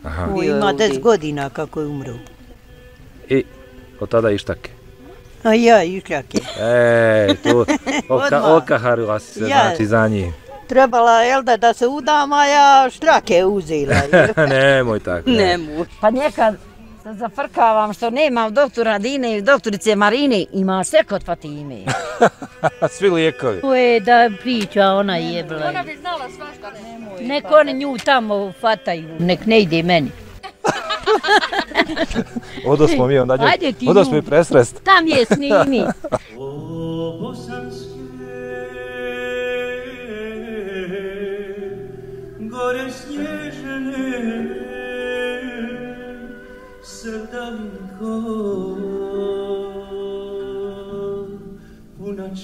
Ima 10 godina kako je umro. I od tada ištake? A ja, ištake. Tu okaharila si se, znači za njih. Trebala je da se udam, a ja štrake uzela. Nemoj tako. Nemoj. Pa nekad se zafrkavam što nemam doktora Dine i doktorice Marine, ima sve kod Fatime. Svi lijekovi. Da priča, ona jebla. Ona bi znala svašta, nemoj. Nek oni nju tamo fataju, nek ne ide meni. Odo smo mi onda nju, odo smo i presrest. Tam je snimi. Gore snježene, sevdalinko, puna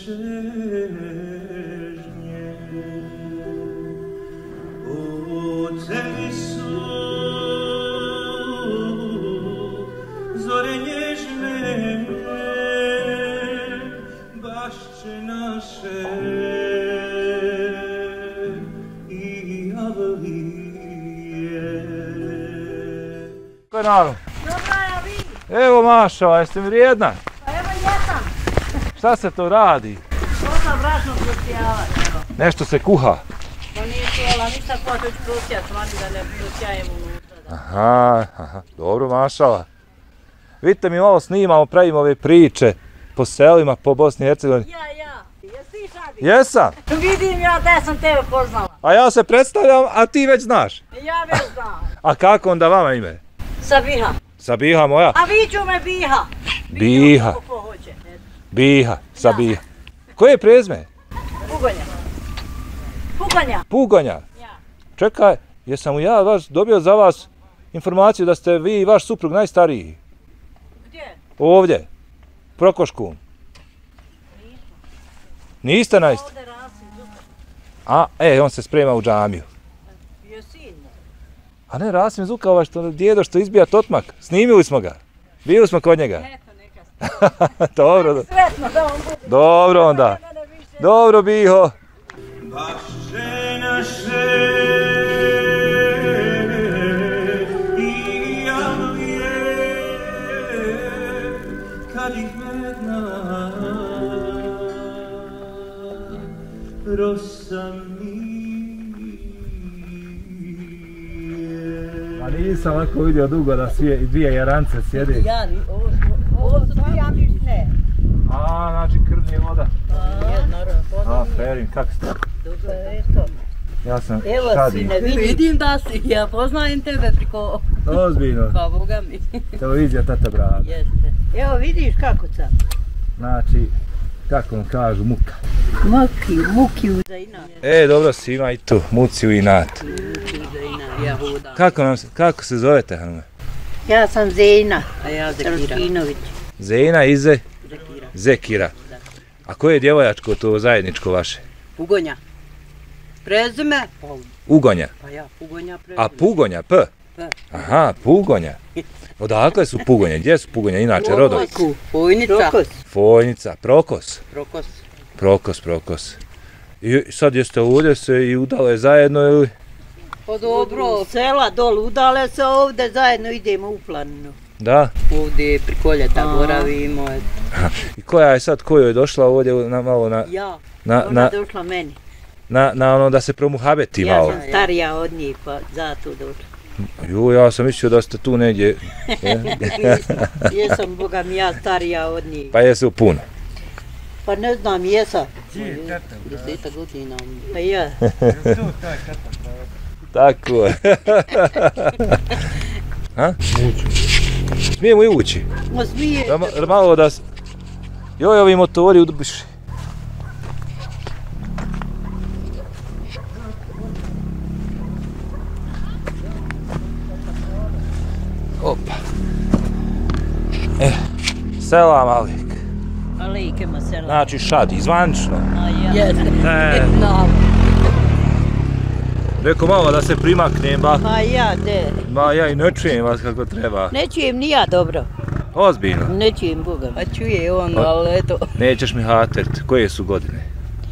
čežnje. O tebi su zore nježne, bašće naše. Dobro, ja vi. Evo Maša, jeste mi vrijedna? Pa evo jesam. Šta se to radi? To sam brašno prosijavati. Nešto se kuha. Pa nije čuvala ništa ko to ću prosijati, vani da ne prosijajem unutra. Aha, dobro Mašala. Vidite mi malo snimamo, pravimo ove priče po selima, po Bosni i Hercegovini. Ja. Jesi Šadi? Jesam. Vidim ja da sam tebe poznala. A ja se predstavljam, a ti već znaš. Ja već znam. A kako onda vama ime? Sabiha. Sabiha moja? A viću me Biha. Biha. Biha, Sabiha. Koje je prezme? Pugonja. Ja. Čekaj, jesam ja dobio za vas informaciju da ste vi i vaš suprug najstariji? Gdje? Ovdje. Prokoškum. Niste najstariji? Ovdje Rasim Zuka. On se sprema u džamiju. Je sin mu. A ne, Rasim Zuka, ovaj djedo što izbija totmak. Snimili smo ga. Bili smo kod njega. Eto, neka Dobro. sretno da on bude. Dobro onda. Dobro, Biho. Bašće naše i javlje, kad ih medna rosa A nisam ovako vidio dugo da dvije jarance sjede. Ovo su dvije ambišne. Znači krvnije voda. Naravno, Ferin, kako ste? dobro, eto. Ja sam Evo Šadi. sine, Vidim da si, ja poznajem tebe priko... Ozbiljno. Pa Boga mi. Televizija Tata Brada. Jeste. Evo vidiš kako sam. Znači, kako vam kažu, muka. Muki za inat. Dobro si ima i tu, muciju i inat. Ja hodam. Kako se zovete, Hanume? Ja sam Zena. A ja Zekira. Ruskinović. Zena i Zekira. A koje je djevojačko to zajedničko vaše? Pugonja. Prezime? Ugonja. Pa ja, Pugonja prezime. A Pugonja, P? Aha, Pugonja. Odakle su Pugonje? Gdje su Pugonje inače rodovi? Fojnica. Fojnica, Prokos. Prokos. I sad jeste ovdje se i udale zajedno ili? Pa dobro. Sela dol udale se, ovdje zajedno idemo u planinu. Da. Ovdje priko ljeta boravimo. I koja je sad, koju je došla ovdje malo na... Ja, ona je došla meni. Na ono da se promuhabeti malo. Ja sam starija od njih, pa zato došla. Ja sam mislio da ste tu negdje. Jesam, Boga mi, ja starija od njih. Pa jesu puno. Pa ne znam, jesam. 10 godina. Pa ja. Tako je. Smijemo i ući. Smije. Da malo da se... Joj, ovi motori udbiši. Opa. Selam alik. Alikema selam. Znači Šadi, zvanično. Jeste. Rekao malo da se primaknem, ba. Pa ja, de. Ma ja i ne čujem vas kako treba. Ne čujem ni ja dobro. Ozbiljno. Ne čujem, Boga mi. A čuje on, ali eto. Nećeš mi haterit. Koje su godine?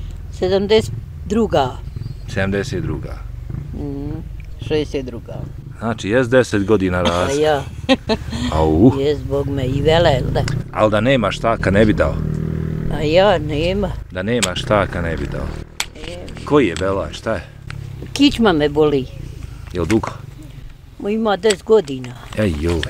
72. 72. 62. Znači, jes 10 godina A raste. ja, Au, je zbog me i vele, jel da? ali da nema štaka ne bi dao. A ja, nema. Da nema štaka ne bi dao. Koji je belaj, šta je? Kičma me boli. Jel dugo? Ima 10 godina. Ej, joj.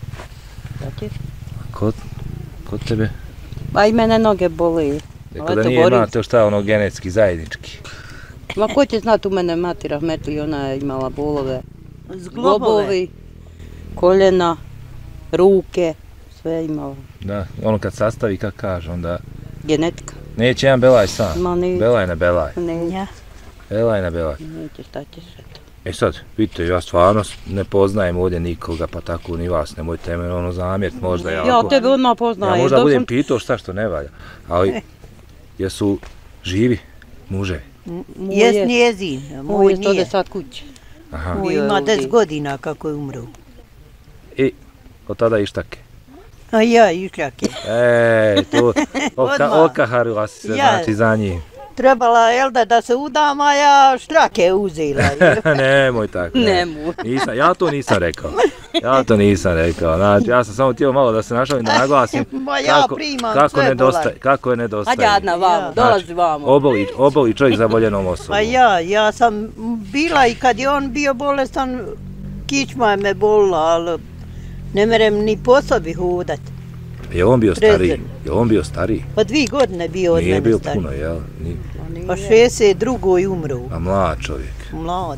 Kod tebe? Pa i mene noge boli. Rekao da nije imate šta ono genetski, zajednički. Ma ko će znat, u mene mati rahmetli, ona je imala bolove. Zglobove. Globovi, koljena, ruke, sve je imala. Da, ono kad sastavi, kak kaže, onda Genetika. neće jedan belaj sam. Ma neće. Belaj na belaj. Ne, Belaj na belaj. neće, šta ćeš eto. E sad, vidite, ja stvarno ne poznajem ovdje nikoga, pa tako ni vas, nemojte me ono zamjerit, možda ja... Ja tebe odmah Ja poznajem. možda dok budem sam- pitao šta što ne valja, ali jesu živi muževi? Moj Jes je- njezin, Moj moj je nije. 110 sad kući. Aha, Moj bio je ima ovdje. 10 godina kako je umro. i od tada ištake. A ja, išljake. Tu, Odmah. okaharila si se, Ja. znači za njih. Trebala, jel da se udam, a ja štrake uzela. Nemoj tako. Nemoj. Ja to nisam rekao. Znači, ja sam samo htio malo da se našalim, da naglasim Ma ja primam sve kako je nedostaje. Hajde Adna vamo, Ja. dolazi vamo. Oboli čovjek za voljenom osobom. Pa ja sam bila i kad je on bio bolestan, kičma je me bolila, ali ne merem ni po sobi hodat. Je on bio stariji? Prezren. Je on bio stariji? Pa 2 godine bio od Nije mene bio stariji. puno, jel? Pa 62. je umro. A mlad čovjek, Mlad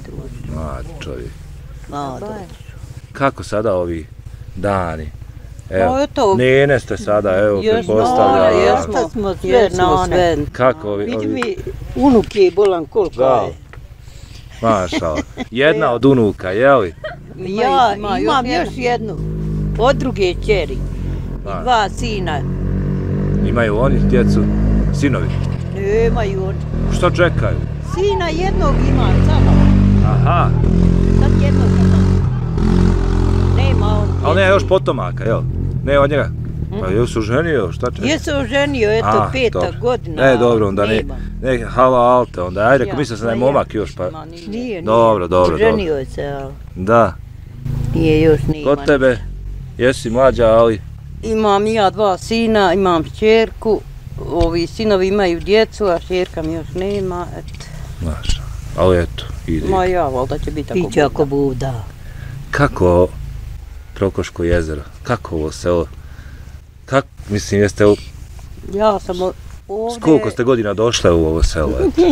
mlad. Kako sada ovi dani? Pa Evo, eto. nene ste sada, evo, Jesmo, pretpostavljam. jesmo. Šta smo sve Jesmo nane. sve. Kako Vidi ovi, mi, unuk je bolan koliko da, je. mašala. Jedna od unuka, jeli? Ja ima imam još još jednu. Od druge čeri. Da. 2 sina. Imaju oni djecu, sinovi. Nemaju oni. Što čekaju? Sina jednog imam samo. Aha, Sad jednog imam. Nema on. ali ne još potomaka, jel? Ne od njega. Pa jesu ženio, šta čekaju? Je se oženio, eto, 5. dobro. godina. Ne, dobro, onda nema. ne, hala alte, onda, ajde, Ja, mislio sam da je pa ja. momak još, pa, Ma nije. Nije, Dobro. Oženio je se, ali Da, nije još nima. kod tebe, jesi mlađa, ali, Imam i ja 2 sina, imam kćerku. Ovi sinovi imaju djecu, a kćerka mi još nema. Eto. znaš, ali eto, ide. Ma ja, valjda će biti tako. Biće ako buda. Kako Prokoško jezero, kako ovo selo, mislim, jeste, Ja sam ovdje... s koliko ste godina došle u ovo selo, eto?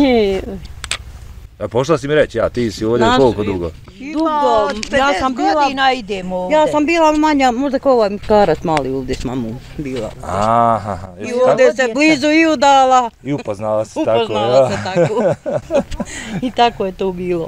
A pošla si mi reći, ti si ovdje Naš- koliko dugo? Dugo, ja sam bila... godina idemo ovdje. Ja sam bila manja, možda kao ovaj muškarac mali ovdje s mamom bila. Aha, I jesi ovdje se blizu i udala. I upoznala se tako, Upoznala ja. se tako. I tako je to bilo.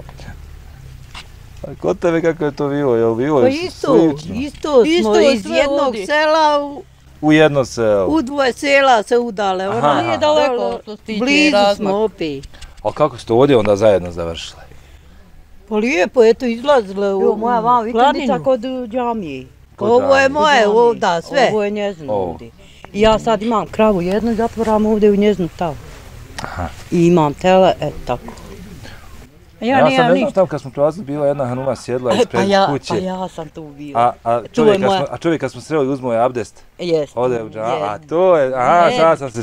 A kod tebe kako je to bilo? Jel bilo Pa je isto smo Isto je iz sve jednog ovdje. sela u jedno selo? u 2 sela se udale. Aha. Ona Nije daleko što se tiče blizu razmak. smo opet. A kako ste ovdje onda zajedno završili? Pa lijepo, eto izlazile Jo, u moja mama vikendica planinu. kod džamije. Ovo je moje ovda, sve. Ovo je njezino Ovo. ovdje. I ja sad imam kravu jednu i zatvoram ovdje u njezinu tavu. Aha. I imam tele, tako. Ja sam ne znam tamo kad smo prolazili, bila jedna hanuma sjedla ispred kuće. Pa ja sam tu bila. A čovjek kad smo sreli uzmo je abdest, Jest. ode u džamiju, a Jest. to je, Jest. sad sam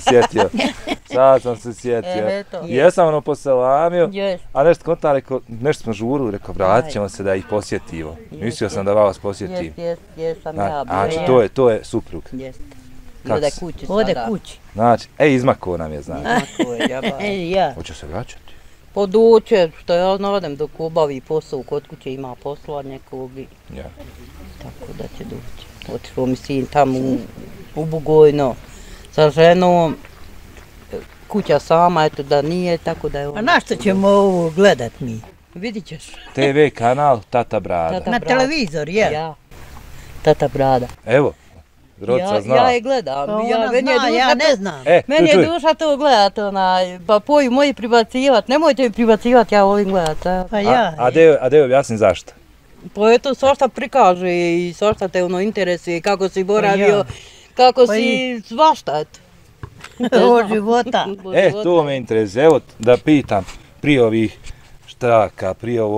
se sjetio. Eto. Jesam ono poselamio, Jest. a nešto konta rekao, nešto smo žurili, rekao, vratit ćemo se da ih posjetimo. Mislio sam da vas posjetim. Jest, sam ja bila. Znači, to je suprug. Jest. Kako Ode se- kući Ode sada. kući. Znači, izmako nam je, znači. Tako je, jaba. Ja. Hoće se vraćati. Poduče, što ja navedem dok obavi posao kod kuće, ima posla nekog i Ja. tako da će doći. Otišao mi sin tamo u Bugojno sa ženom, kuća sama, eto da nije, tako da je A on... na što ćemo ovo gledat mi? Vidit ćeš. TV kanal Tata Brada. Tata Na Brada. televizor, jel? Ja. Tata Brada. Evo, Roca zna. Ja je gledam. Pa ona zna, ja ne znam. Meni čuj. je duša to gledat, pa poju moji pribacivat, nemojte mi pribacivat, ja volim gledat. Pa ja. A de objasni zašto? Pa eto, svašta prikaže i svašta te interesuje, kako si boravio, kako Pa si svašta, eto. Od života. To me interesuje. Evo da pitam, prije ovih štraka, prije ovo,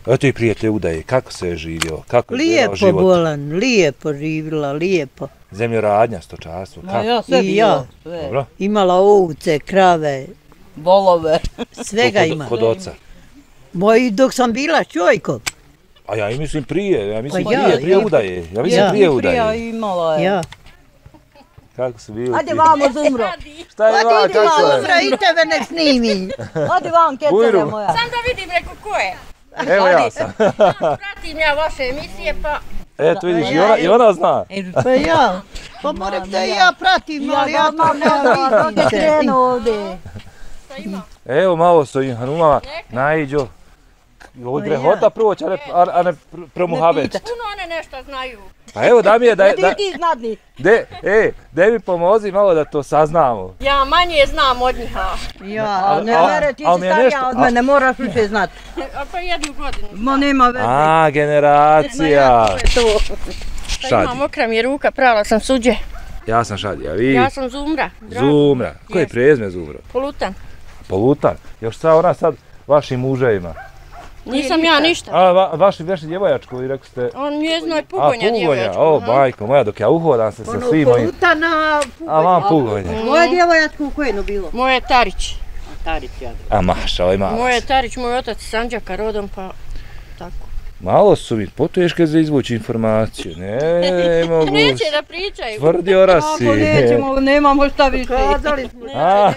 Eto i prije te udaje, kako se je živio, kako je Lijepo život? bolan, lijepo živjela, lijepo. Zemljoradnja, stočarstvo, Ma kako? ja sve I ja. bilo. Sve. Dobro. Imala ovce, krave, Volove. svega ima. Kod oca. Moj dok sam bila čojko. A ja i mislim prije, ja mislim Pa ja, prije ja. udaje. Ja mislim Ja. prije Prija udaje. imala je. Ja. Kako su bili Ajde ti? vamo Zumro. Šta je va, idi kako malo, je? Sutra i tebe ne snimi. Odi vam kecele Bujru. moja. Sam da vidim reko ko je. Evo ja sam. Pratim ja vaše emisije pa Eto vidiš, i ona zna. Pa ja. Pa moram da i ja pratim, ali ja to mam ne vidim. krenu ovdje. šta ima. Evo malo s ovim hanumama, najđo. Ovo je grehota proći, a ne promuhabet. Puno one nešto znaju. Pa evo da mi je, Ti znadni. de mi pomozi malo da to saznamo. Ja manje znam od njih, Ja, Ne, mere, ti al si mi je starija nešto- od mene, moraš više znati. a pa jednu godinu. Ma nema veze. A, generacija. To. Šta Šadi. ima, mokra mi je ruka, prala sam suđe. Ja sam Šadi, a vi? Ja sam Zumra. Drago. Zumra. Koje je Jes. prezime Zumra? Polutan. Polutan. Još šta ona sad vašim muževima? Nisam ja ništa. A, vaši djevojačko, vi rekli ste... On njezno je A, pugonja pugonja, djevojačko. o, aha. majko moja, dok ja uhodam se sa svim mojim... Polutana, A, vam pugonja. Moje djevojatko u kojenu bilo? Moje je Tarić. Tarić ja. A, maša, ovaj malo. Moje je Tarić, moj otac iz Sandžaka rodom, pa tako. Malo su mi poteške za izvući informaciju. Ne mogu. Neće da pričaju. Tvrdio rasi. Ako nećemo, nemamo šta više. kazali smo. A,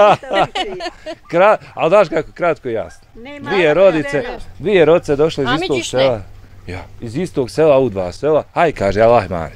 ali daš kako, kratko i jasno. Dvije rodice došle iz A istog miđiš ne? sela. Ja, iz istog sela u dva sela. Haj, kaže, Allah mani.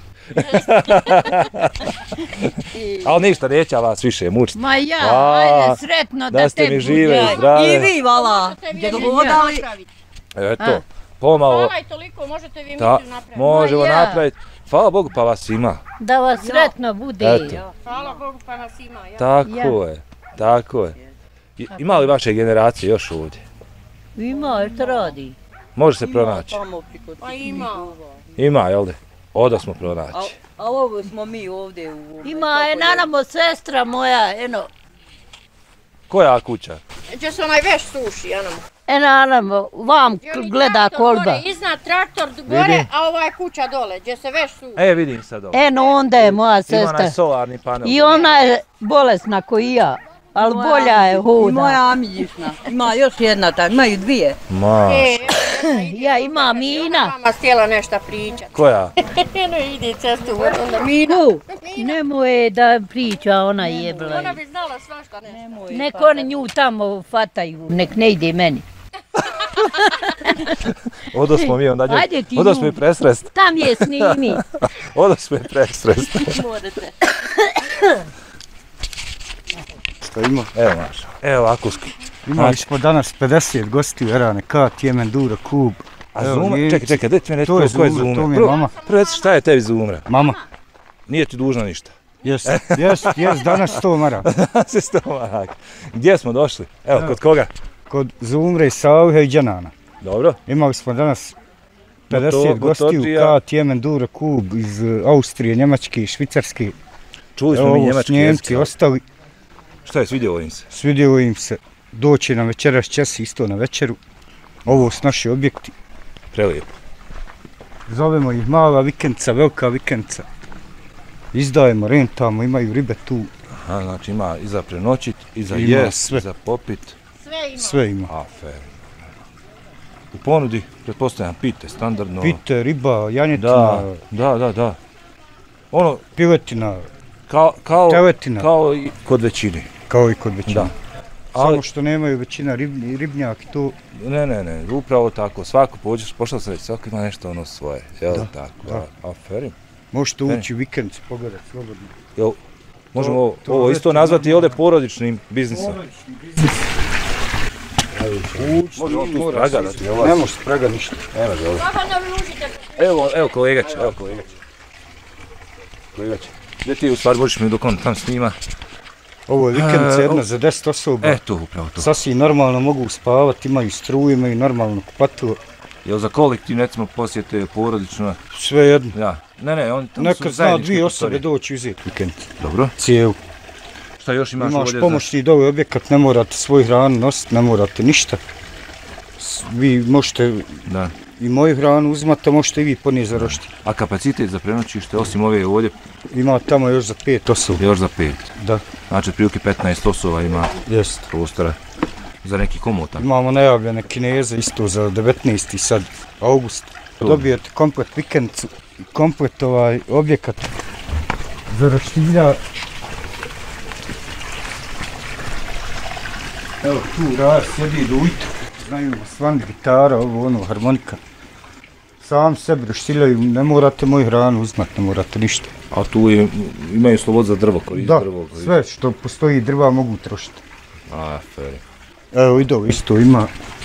Ali ništa, neće vas više mučiti. Ma ja, A, ajde, sretno da da ste te mi žive i bude. zdrave. I vi, vala. Gdje god hodali. Eto, pomalo, Hvala i toliko, možete vi ta, emisiju napraviti. možemo Ma ja. napraviti. Hvala Bogu pa vas ima. Da vas sretno bude. Eto. Hvala Bogu pa nas ima. Ja. Tako je, tako je. Ima li vaše generacije još ovdje? Ima, što radi? Može se pronaći. Pa ima. Ima, jel de? Oda smo pronaći. A ovo smo mi ovdje u... Ima je nanamo sestra moja, eno. Koja kuća? Gdje se onaj veš suši, ano. Nanamo, vam gleda kolba. Gore, iznad traktor gore, Vidim. a ova je kuća dole, gdje se veš suši. E, vidim sad ovo. Eno, onda je moja Ima onaj sestra. solarni panel. I ona je bolesna ko i ja, ali bolja je I huda. moja Amiljišna. Ima još jedna tak, imaju dvije. Ma, Ja imam Mina. Mama stjela nešto pričat. koja? Eno ide cestu, onda mi... Ku, nemoj da priča, ona jebla. Ona bi znala svašta nešto. Nek oni nju tamo fataju, nek ne ide meni. Odo smo mi onda Ajde nju. ti Odo nju. smo i presrest. Tam je snimi. Odo smo i presrest. Što ima? Evo maša. Evo akuski. Imali smo danas 50 gostiju, Erane, Kat, Jemen, Dura, Kub. A Evo, Zumra, Nijemci. čekaj, dajte mi reći To je ko je Zumra, Zumra. to mi je Prvo, mama. prvo reci šta je tebi Zumra? Mama, Nije ti dužna ništa. jes, danas 100 mara. Se stomak. Gdje smo došli? Evo, kod koga? Kod Zumre, Sauhe i Đanana. Dobro. Imali smo danas 50 Moto- gostiju, motođija. Kat, Jemen, Dura, Kub iz Austrije, Njemačke i Švicarske. Čuli smo Evo, mi ovo njemački su Njemci jezik. ostali, Šta je, svidjelo im se? svidjelo im se doći nam večeras čas isto na večeru. Ovo su naši objekti. Prelijepo. Zovemo ih mala vikendca, velika vikendca. Izdajemo, rentamo, imaju ribe tu, Aha, znači ima i za prenoćit, i za Ima jest, sve. i za popit. Sve ima. sve ima. Afer. U ponudi, pretpostavljam, pite, standardno. Pite, riba, janjetina, Da. Ono, piletina, kao teletina, kao i kod većine. kao i kod većine. Da. Ali, Samo što nemaju većina ribnjak i to, ne, upravo tako, svako pođeš, pošao sam reći, svako ima nešto ono svoje, jel Da, tako, da. aferim. možete ući u vikend, pogledati slobodno. Jel, možemo To ovo već isto nazvati ovdje porodičnim biznisom. Možemo tu spragadati, jel? Ne može sprega ništa. Evo ga ovdje. Baba, ne vi užite. Evo kolegać. Kolegać. Gdje ti u stvari možeš mi dok on tam snima? Ovo je vikendica jedna za 10 osoba. Tu, upravo to. Sasvim normalno mogu spavati, imaju struju, imaju normalno kupatilo. Jel za kolektiv, recimo, posjete porodično? Sve jedno. Ja. Ne, oni tamo su Nekad zna zajedničke 2 osobe prostorije. doći uzeti vikend. Dobro. Cijelu. Šta još imaš Imaš ovdje? pomoćni dole objekat, ne morate svoju hranu nositi, ne morate ništa. Vi možete Da. i moju hranu uzmati, a možete i vi ponijeti za roštilj. A kapacitet za prenoćište, osim ove ovdje, Ima tamo još za 5 osoba. još za 5. Da, Znači, otprilike 15 osoba ima jest. prostora za neki komotan. Imamo najavljene Kineze isto za 19. sad, august. Dobijete komplet vikendicu, komplet objekat za roštilja. Evo tu Rar sjedi do ujutru, znaju svani gitara, ovo ono, harmonika. Sam sebi roštiljaju, ne morate moju hranu uzmat, ne morate ništa. A tu imaju slobod za drvo, korist Da, drvo. sve što postoji drva mogu trošiti. A, feri. Evo i ovo isto ima.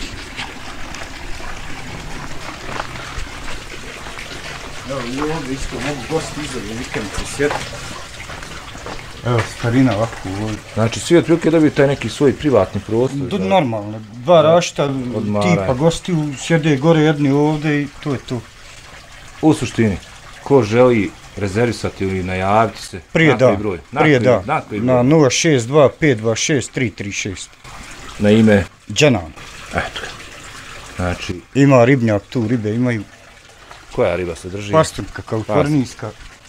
Evo i ovdje isto mogu gosti izove vikendice sjetiti. Evo starina ovako ovdje. Znači, svi otprilike dobiju taj neki svoj privatni prostor. Normalno, dva rašta odmaraju. tipa gostiju sjede gore jedni ovdje i to je to. U suštini, ko želi rezervisati ili najaviti se, Prije na koji da, broj? prije da, Na koji na broj? 062 526 336. Na ime, Džanan. eto. Znači, Ima ribnjak tu, ribe imaju. koja riba se drži? Pastrka kalifornijska.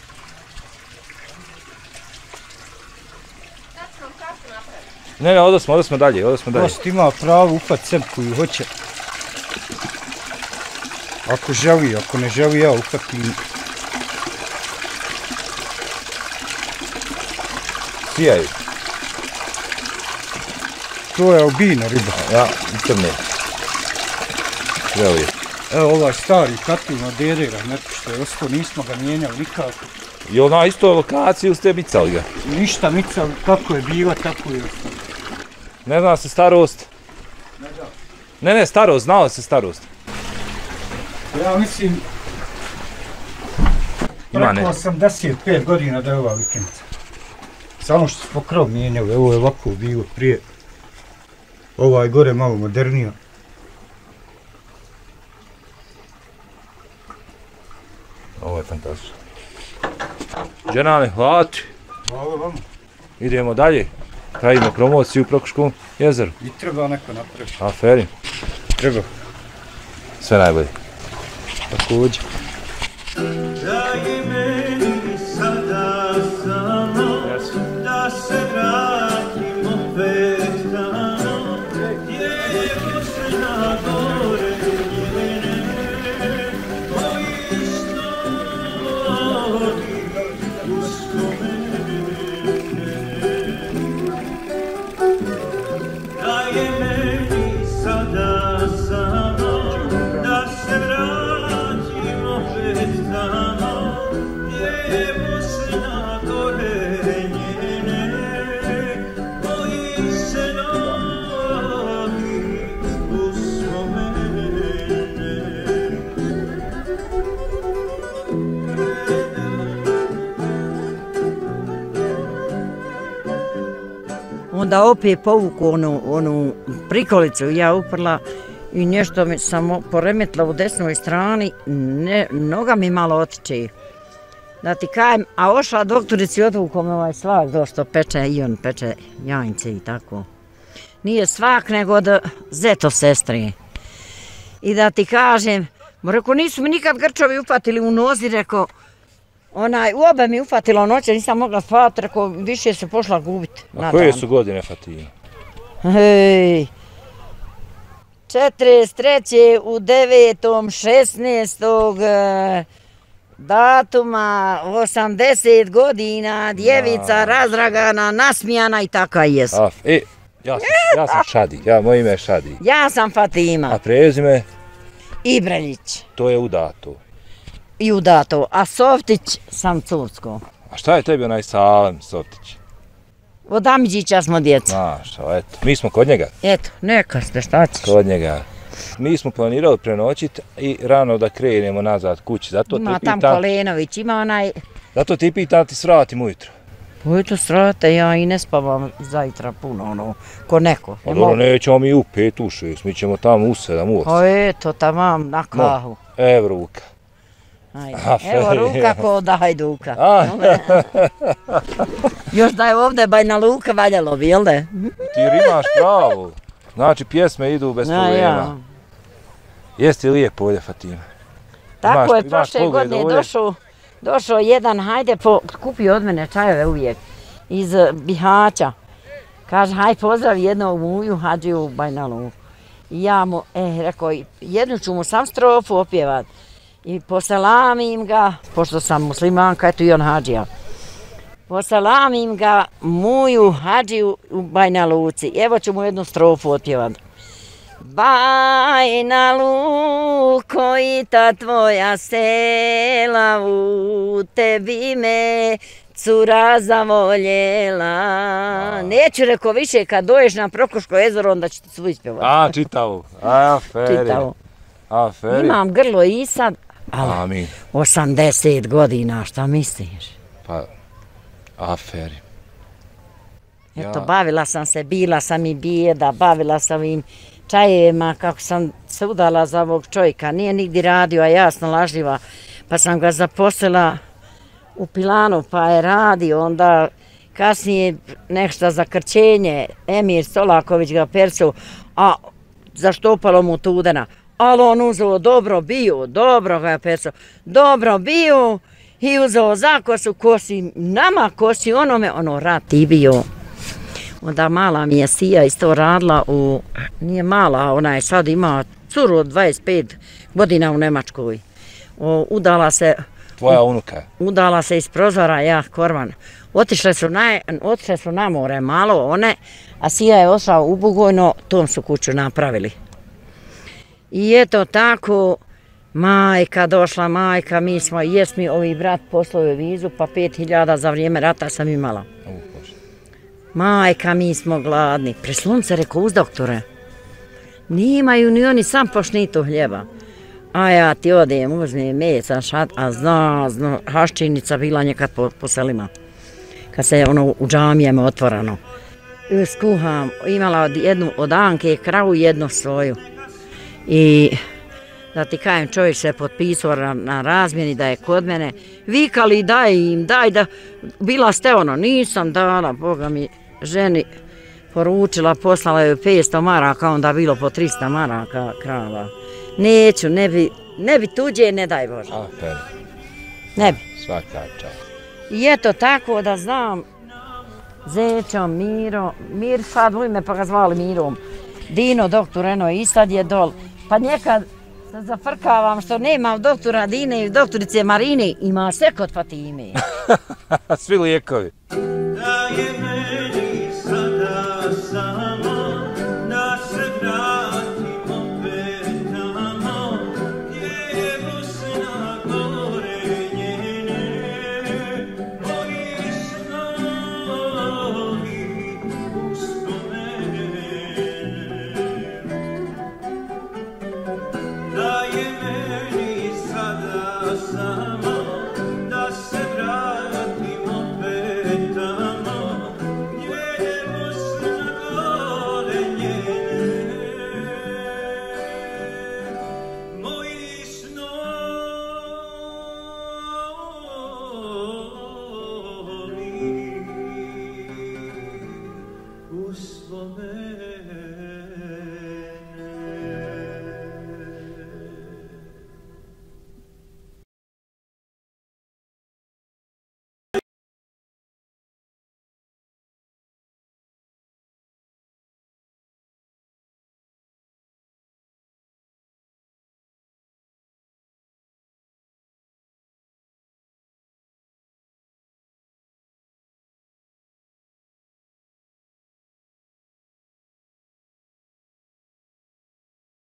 Ne, ovdje smo dalje. Gost ima pravo upad sebi koju hoće. Ako želi, ako ne želi ja upatim. Sijaju. To je albina riba. Ja, crne. Želi. Evo ovaj stari katil na dedera, neko što je ostao, nismo ga mijenjali nikako. I na istoj lokaciji ste micali ga? Ništa micali, kako je bila, tako je ostao. Ne zna se starost? Ne, starost, znala se starost. Ja mislim, Ima preko 85 godina da je ova vikendica. Samo što su pokrov mijenjali, ovo je ovako bilo prije. Ova je gore malo modernija. Ovo je fantastično. Dženane, hvala ti. Hvala vam. Idemo dalje. Pravimo promociju u Prokuškom jezeru. I treba neko napraviti. Aferi. Treba. Sve najbolje. Također. Daj meni sada samo da se vratim opet tamo gdje je Bosna gore njene moji snovi uspomene. Daj meni sada samo da se vratim opet tamo gdje je Bosna gore njene moji snovi uspomene. Onda opet povuku onu prikolicu, ja uprla i nešto mi sam poremetila u desnoj strani, noga mi malo otiče. Da ti kajem, a ošla doktorici odvuko me ovaj svak došto peče i on peče jajnice i tako. Nije svak nego od zeto sestre. I da ti kažem, reko nisu mi nikad grčovi upatili u nozi, reko, u obe mi ufatilo noće, nisam mogla spavati, reko, više se pošla gubiti. A koje su godine, Fatima? Hej, 43. u 9. 16. datuma, 80 godina, djevica razdragana, nasmijana i taka jes. Ja sam Šadi, moje ime je Šadi. Ja sam Fatima. A prezime? Ibreljić. To je udato. I udato, a Softić sam Cursko. A šta je tebi onaj Salem Softić? Od Amidžića smo djeca. Znaš, eto, mi smo kod njega. Eto, neka ste, šta ćeš? Kod njega. Mi smo planirali prenoćiti i rano da krenemo nazad kući. Ima tam Kolenović, ima onaj... Zato ti pitam ti svratim ujutro. Ujutro srate, ja i ne spavam zajtra puno, ko neko. A dobro, nećemo mi u 5, u 6, mi ćemo tamo u 7, u 8. O eto, tamam, na kahu. Evo ruka. Evo ruka ko da Hajduka. Još da je ovdje Banja Luka valjalo bi, jel da? Ti imaš pravo. Znači pjesme idu bez problema. Jeste lijepo ovdje, Fatima? Tako je, imaš prošle pogled godine ovdje? došao jedan, hajde, kupio od mene čajeve uvijek, iz Bihaća. Kaže, hajde pozdravi jednog muju Hadžiju u Banja Luku. I ja mu, rekao, jednu ću mu sam strofu opjevat. I poselamim ga, pošto sam muslimanka, eto i on Hadžija. Poselamim ga muju Hadžiju u Banja Luci. Evo ću mu jednu strofu otpjevat. Bajna Luko i ta tvoja sela, u tebi me cura zavoljela. Neću rekao više, kad doješ na Prokoško jezero, onda ću ti svu ispjevati. A, čitavu. Aferi. Čitavu. Aferi. Imam grlo i sad, ali Amin. 80 godina, šta misliš? Pa, aferi. Eto, bavila sam se, bila sam i bijeda, bavila sam im čajevima, kako sam se udala za ovog čovjeka. Nije nigdje radio, a ja snalažljiva, pa sam ga zaposlila u pilanu, pa je radio, onda kasnije nešto za krčenje, Emir Stolaković ga percao, a zaštopalo mu tudena. Ali on uzeo dobro bio, dobro ga je percao, dobro bio i uzeo zakosu, kosi nama, kosi onome, ono rat i bio. Onda mala mi je Sija isto radila nije mala, ona je sad ima curu od 25 godina u Nemačkoj. Udala se... Tvoja unuka? Udala se iz prozora, ja, Korvan. Otišle su na more malo one, a Sija je ošla u Bugojno, tom su kuću napravili. I eto tako, majka došla, majka, jes mi ovi brat poslao vizu, pa 5.000 za vrijeme rata sam imala. Majka, mi smo gladni. Preslunce, rekao, uz doktore. Nimaju ni oni sam pošnitu hljeba. A ja ti odem, uzmem mesa, a zna, haščinica bila nekad po selima. Kad se ono u džamijama otvorano. Skuham, imala jednu od Anke kravu, jednu svoju. I da ti kajem, čovjek se potpisao na razmjeni da je kod mene. Vikali daj im, daj da, bila ste ono, nisam dala, Boga mi, ženi poručila, poslala joj 500 maraka, onda bilo po 300 maraka krava. Neću, ne bi tuđe, ne daj Bože. Afer. Ne bi. Svaka čast. I eto tako da znam, Zećom, Mir sad u ime pa ga zvali Mirom. Dino, doktor Eno i sad je dol. Pa nekad se zafrkavam što nema doktora Dine i doktorice Marine, ima sve kod Fatime. Svi lijekovi. Da je meni sada samo da se vratim opet tamo gdje je Bosna gore njene moji snovi uspomene. Da je meni sada samo